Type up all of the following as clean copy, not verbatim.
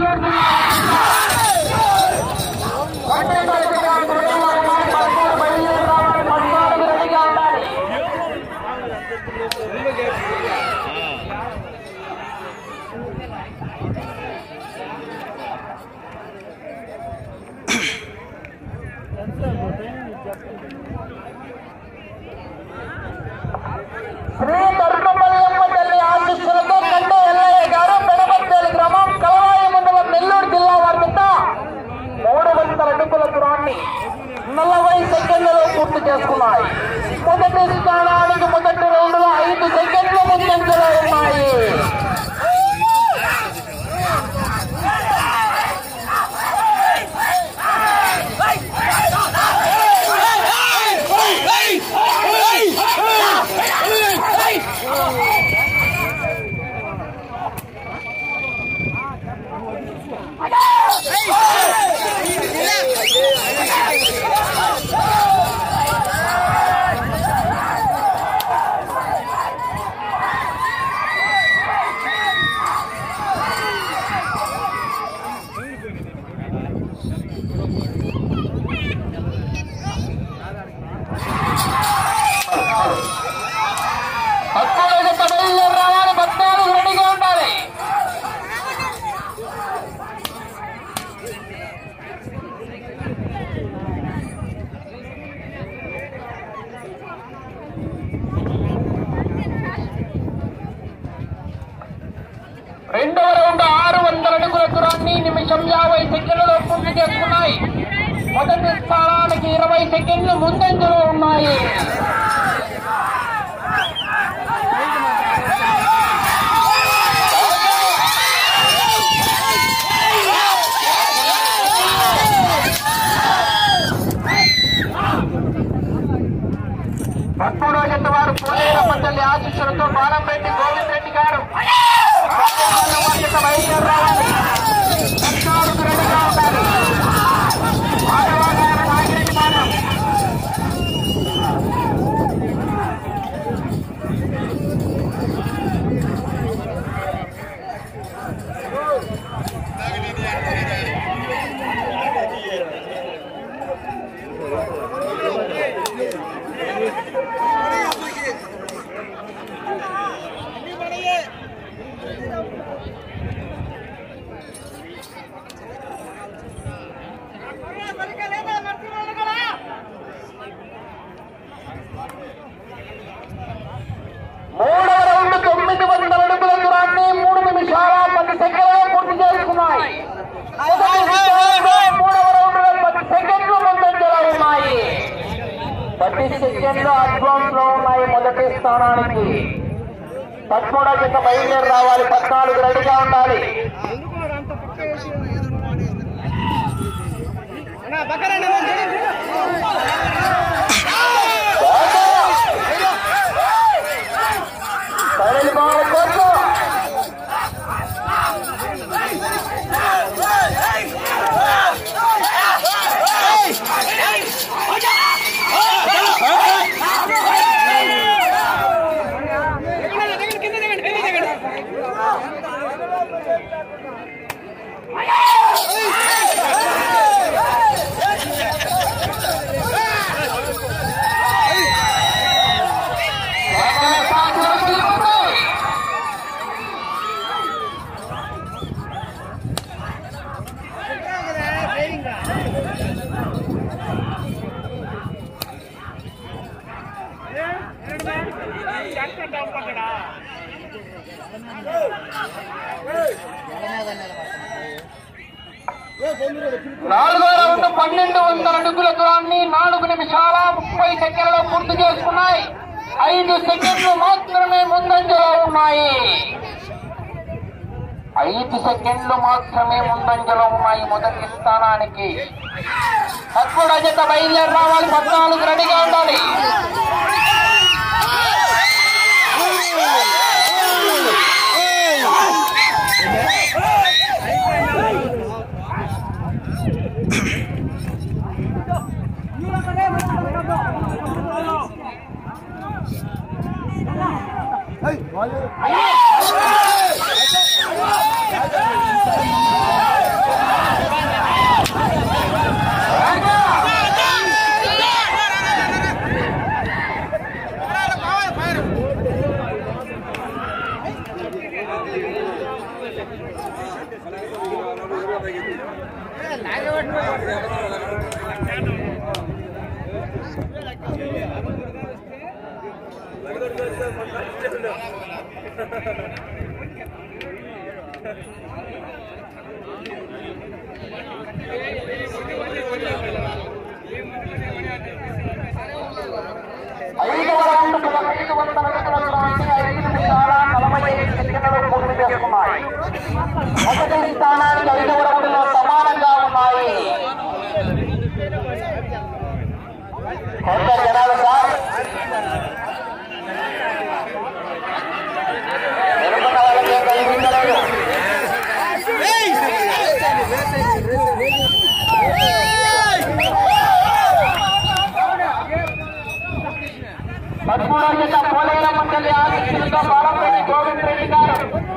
శ్రీ దుర్గమల్లమ్మ తల్లి ఆశీస్సులతో కంటే ఎల్లయ్య గారు పెనపర్తి గ్రామం కలవాయి మండలం నెల్లూరు జిల్లా వారి వద్ద 300 అడుగుల దూరాన్ని 40 సెకండ్లలో పూర్తి చేసుకున్నాయి. మొదటి స్థానానికి మొదటి రౌండ్లో 5 సెకండ్ల ముందంజలో ఉన్నాయి. రెండవ రౌండ్ 600 అడుగుల దూరాన్ని నిమిషం 50 సెకండ్లలో పూర్తి చేసుకున్నాయి. మొదటి స్థానానికి 20 సెకండ్లు ముందంజలో ఉన్నాయి. పద్మూడవ జత వారు పోలేరమ్మ తల్లి ఆశీస్సులతో బాలంరెడ్డి గోవింద్ రెడ్డి గారు బయలుదేరి రావాలి. రెడీగా ఉండాలి. నాగిరెడ్డి మానం మూడవ రౌండ్ 900 అడుగుల దూరాన్ని 3 నిమిషాల 10 సెకండ్లలో పూర్తి చేసుకున్నాయి. మూడవ రౌండ్ 10 సెకండ్లు ముందంజలో ఉన్నాయి. 10 సెకండ్లు అడ్వాన్స్ లో ఉన్నాయి. మొదటి స్థానానికి 13వ జత బయలుదేరి రావాలి. 14 రెడీగా ఉండాలి. నాలుగో రౌండ్ 1200 అడుగుల దూరాన్ని 4 నిమిషాల 30 సెకండ్లలో పూర్తి చేసుకున్నాయి. 5 సెకండ్లు మాత్రమే ముందంజలో ఉన్నాయి. 5 సెకండ్లు మాత్రమే ముందంజలో ఉన్నాయి. మొదటి స్థానానికి 13వ జత బయలుదేరి రావాలి. 14 రెడీగా ఉండాలి. Hey! మొదటి స్థానానికి 5వ రౌండ్లో సమానంగా ఉన్నాయి. కొత్త జనాలు సార్ ఎరుకున్న వాళ్ళకి ఏం కనిపించలేదు. పదమూడవ జత పోలేరం మండలి ఆశీస్సులతో బాలంపేటి గోవింద్ రెడ్డి గారు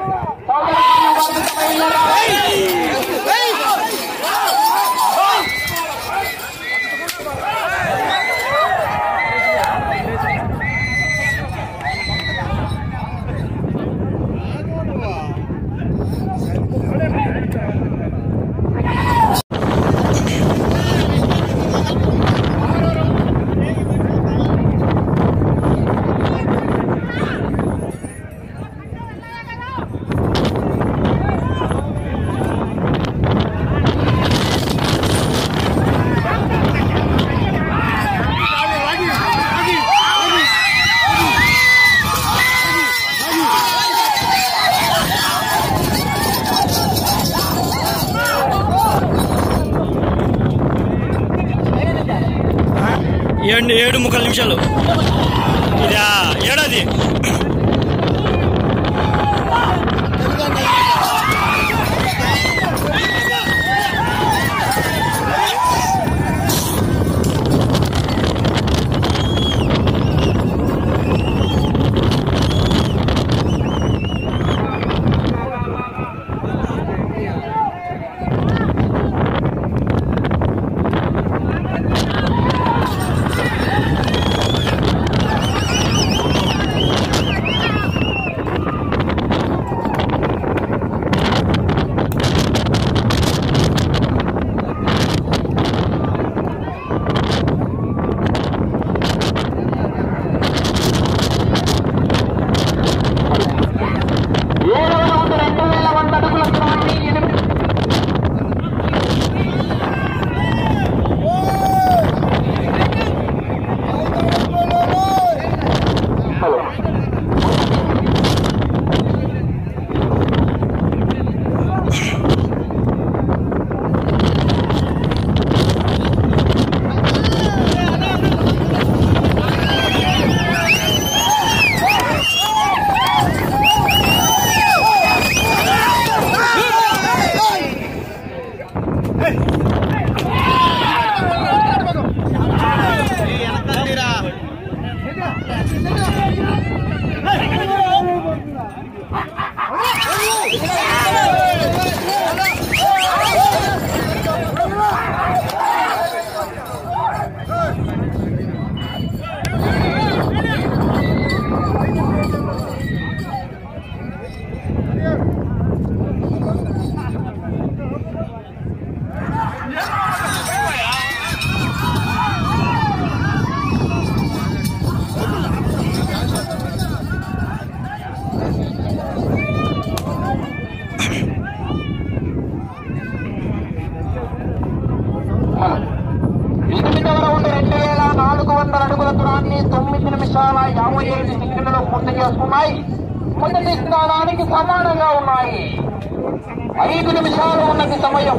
ఏడు ముక్కలు నిమిషాలు ఇదా ఏడాది పూర్తి చేసుకున్నాయి. మొదటి స్థానానికి సమానంగా ఉన్నాయి. 5 నిమిషాలు ఉన్నది సమయం.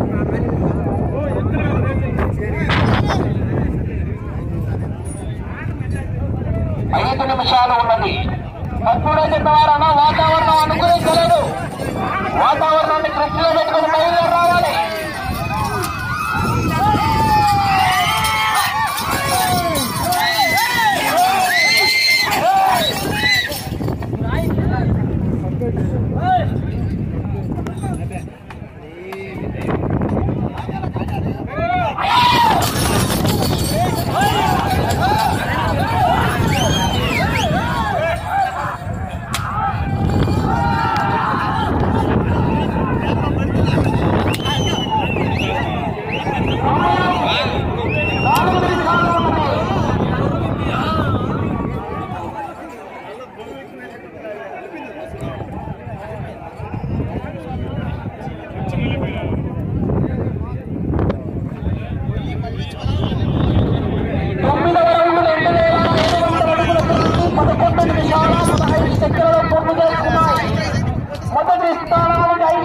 ఎప్పుడైతే తయారన్నా వాతావరణం అనుకూలించలేదు. వాతావరణాన్ని దృష్టిలో పెట్టుకుని బయలుదేరి రావాలి.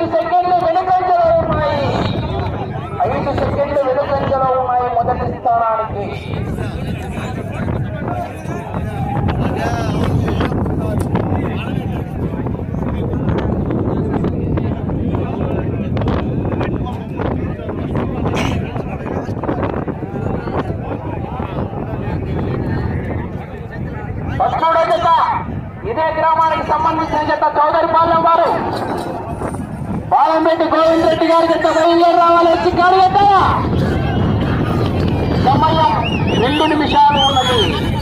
5 సెకండ్లు వెనుకంజలో ఉన్నాయి. 5 సెకండ్లు వెనుకంజలో ఉన్నాయి మొదటి స్థానానికి. ఫస్టోడ జత ఇదే గ్రామానికి సంబంధించిన జత చౌదరిపాలెం వారు పాలంరెడ్డి గోవింద్ రెడ్డి గారి జత బయలుదేరి రావాలి. వచ్చి గాడి జత సమయం 2 నిమిషాలు ఉన్నది.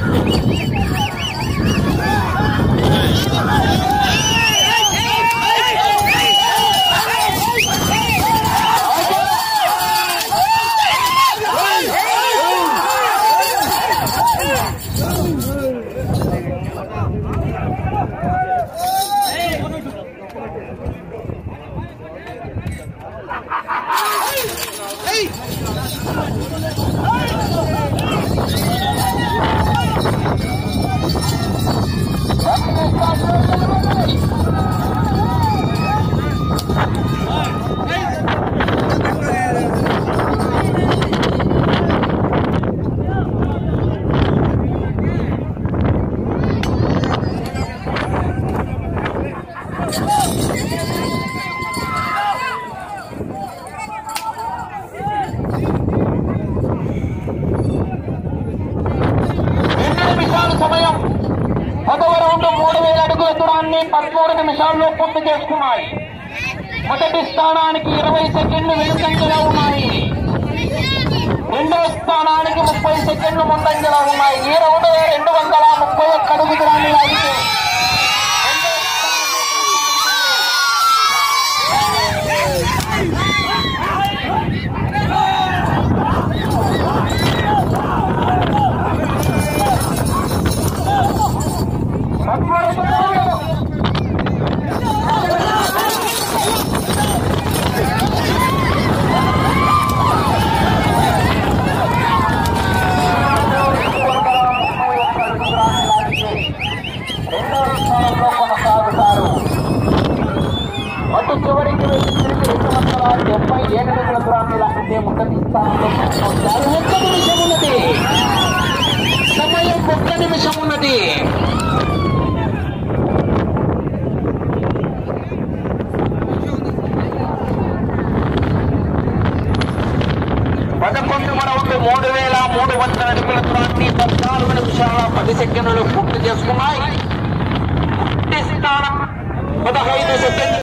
సమయం 10వ రౌండ్ 3000 అడుగుల దూరాన్ని 13 నిమిషాల్లో పూర్తి చేసుకున్నాయి. మొదటి స్థానానికి 20 సెకండ్లు వెనుకంజలో ఉన్నాయి. రెండవ స్థానానికి 30 సెకండ్లు ముందంజలో ఉన్నాయి. ఈ రౌండ్ 231 అడుగు దూరాన్ని లాగితే చివరికి వెళ్ళి 277 అడుగుల దూరాన్ని లాగితే మొదటి స్థానంలో 1 నిమిషం ఉన్నది. సమయం 1 నిమిషం ఉన్నది. రౌండ్ 3300 అడుగుల దూరాన్ని 14 నిమిషాల 10 సెకండ్లు పూర్తి చేసుకున్నాయి. మొదటి స్థానం 15 సెకండ్లు.